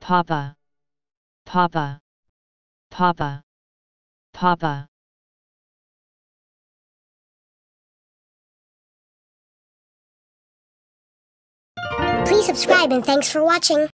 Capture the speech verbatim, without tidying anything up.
Papa, Papa, Papa, Papa. Please subscribe and thanks for watching.